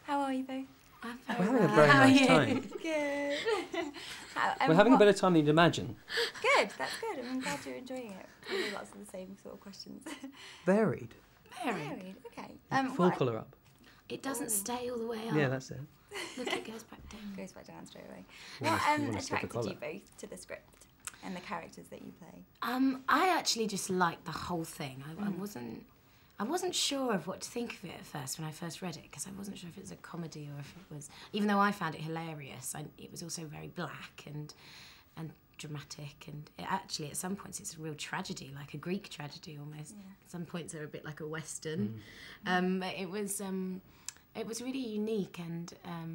How are you both? We're having a very nice time. Good. We're having a better time than you'd imagine. Good, that's good. I'm glad you're enjoying it. Probably lots of the same sort of questions. Varied. Varied, okay. Full colour up. It doesn't stay all the way up. Yeah, that's it. Look, it goes back down. Goes back down straight away. You wanna What skip a attracted collar. you both to the script and the characters that you play? I actually just liked the whole thing. I wasn't sure of what to think of it at first when I first read it, because I wasn't sure if it was a comedy or if it was... Even though I found it hilarious, it was also very black and dramatic, and actually at some points it's a real tragedy, like a Greek tragedy almost. Yeah. At some points they're a bit like a Western. It was really unique, and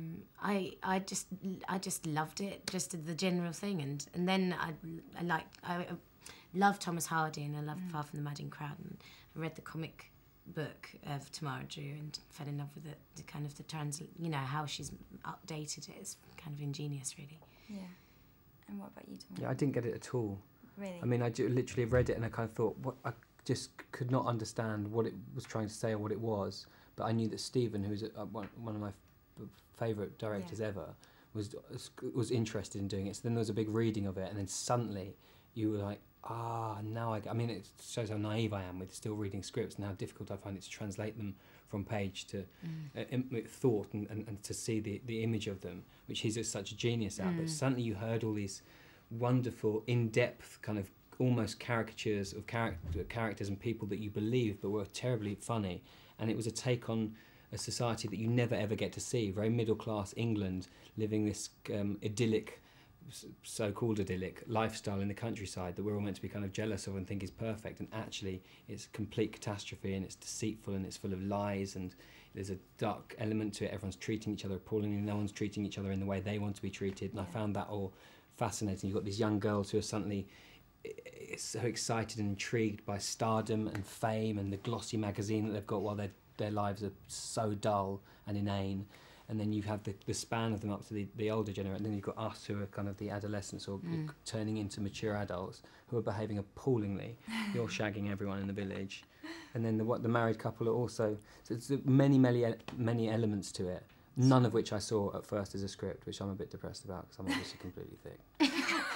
I just loved it, just the general thing, and then I loved Thomas Hardy, and I loved Far From the Madding Crowd, and I read the comic book of Tamara Drewe and fell in love with the kind of how she's updated it. It's kind of ingenious, really. Yeah. And what about you, Tamara? Yeah, I didn't get it at all. Really? I mean, I literally read it and I kind of thought, I just could not understand what it was trying to say or what it was. But I knew that Stephen, who's one of my favourite directors ever, was interested in doing it. So then there was a big reading of it, and then suddenly you were like, now I mean, it shows how naive I am with still reading scripts and how difficult I find it to translate them from page to thought and to see the image of them, which he's such a genius at. But suddenly you heard all these wonderful, in-depth kind of almost caricatures of characters and people that you believed but were terribly funny. And it was a take on a society that you never ever get to see, very middle-class England, living this idyllic, so-called idyllic lifestyle in the countryside that we're all meant to be kind of jealous of and think is perfect, and actually it's a complete catastrophe, and it's deceitful, and it's full of lies, and there's a dark element to it. Everyone's treating each other appallingly, no one's treating each other in the way they want to be treated, and I found that all fascinating. You've got these young girls who are suddenly so excited and intrigued by stardom and fame and the glossy magazine that they've got while their lives are so dull and inane. And then you have the span of them up to the older generation, and then you've got us who are kind of the adolescents or turning into mature adults who are behaving appallingly. You're shagging everyone in the village. And then the married couple are also... So it's many elements to it, none of which I saw at first as a script, which I'm a bit depressed about because I'm obviously completely thick.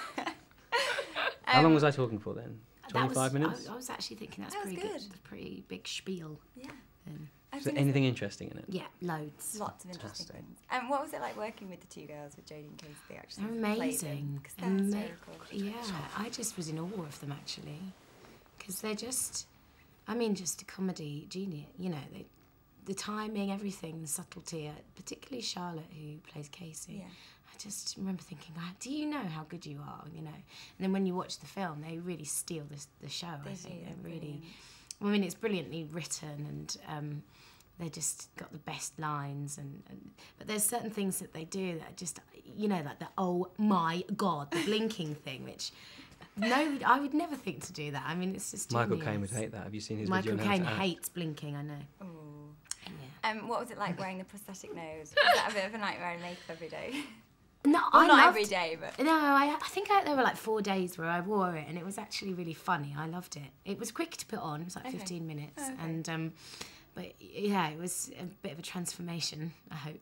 How long was I talking for then? 25 minutes? I was actually thinking that's That was pretty good. That's a pretty big spiel. Yeah. Is there anything interesting in it? Yeah, loads. Lots of interesting Fantastic. things. And what was it like working with the two girls, with Jodie and Casey? They actually They're played them? amazing. 'Cause they're hysterical. Yeah, I just was in awe of them actually, because they're just, I mean, just a comedy genius. You know, the timing, everything, the subtlety. Particularly Charlotte, who plays Casey. Yeah. I just remember thinking, wow, do you know how good you are? You know, and then when you watch the film, they really steal the show. I think they're really. I mean, it's brilliantly written, and they just got the best lines, but there's certain things that they do that are just, you know, like the oh my god, the blinking thing, which no, I would never think to do that. I mean, it's just Michael genius. Caine would hate that. Have you seen his Michael video? Caine hates blinking, I know. Ooh. Yeah. What was it like wearing the prosthetic nose? Was that a bit of a nightmare in makeup every day? No, Well, not every day, but... No, I think there were like 4 days where I wore it, and it was actually really funny. I loved it. It was quick to put on. It was like 15 minutes. Oh, okay. And, but yeah, it was a bit of a transformation, I hope.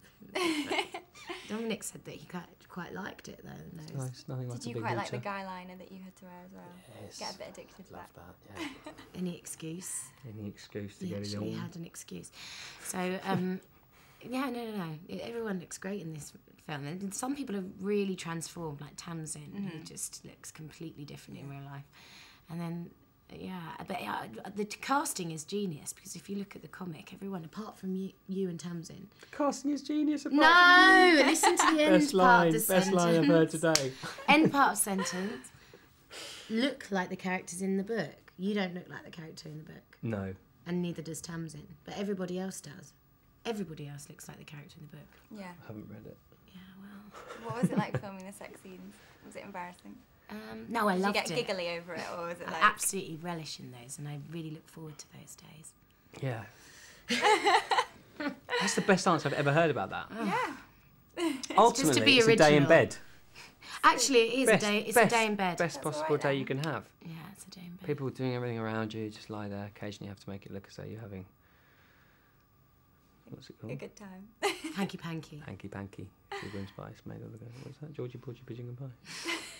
Dominic said that he quite liked it, though. It's nice. Nothing like Did a you big quite like the wheelchair. guy liner that you had to wear as well? Yes. Get a bit addicted to Love that. that, yeah. Any excuse. Any excuse to He go to actually the had an excuse. So, yeah, no. Everyone looks great in this film. And some people are really transformed, like Tamsin, who just looks completely different in real life. And then, yeah, but the casting is genius, because if you look at the comic, everyone apart from you and Tamsin. Casting is genius. No, listen to the end part of the sentence. Best line I've heard today. End part of sentence. Look like the characters in the book. You don't look like the character in the book. No. And neither does Tamsin, but everybody else does. Everybody else looks like the character in the book. Yeah. I haven't read it. Yeah, well. What was it like filming the sex scenes? Was it embarrassing? No, I loved it. Did you get giggly over it, or was it I like... absolutely relish in those, and I really look forward to those days. Yeah. That's the best answer I've ever heard about that. Yeah. Ultimately, just to be it's a day in original. bed. Actually, it is a day. It's a day in bed. Best That's possible all right day then. you can have. Yeah, it's a day in bed. People doing everything around you, just lie there. Occasionally you have to make it look as though you're having What's it a called? good time. Hanky Panky. Hanky Panky. Sugar and spice made all the. What's that? Georgie Porgy Pigeon and Pie.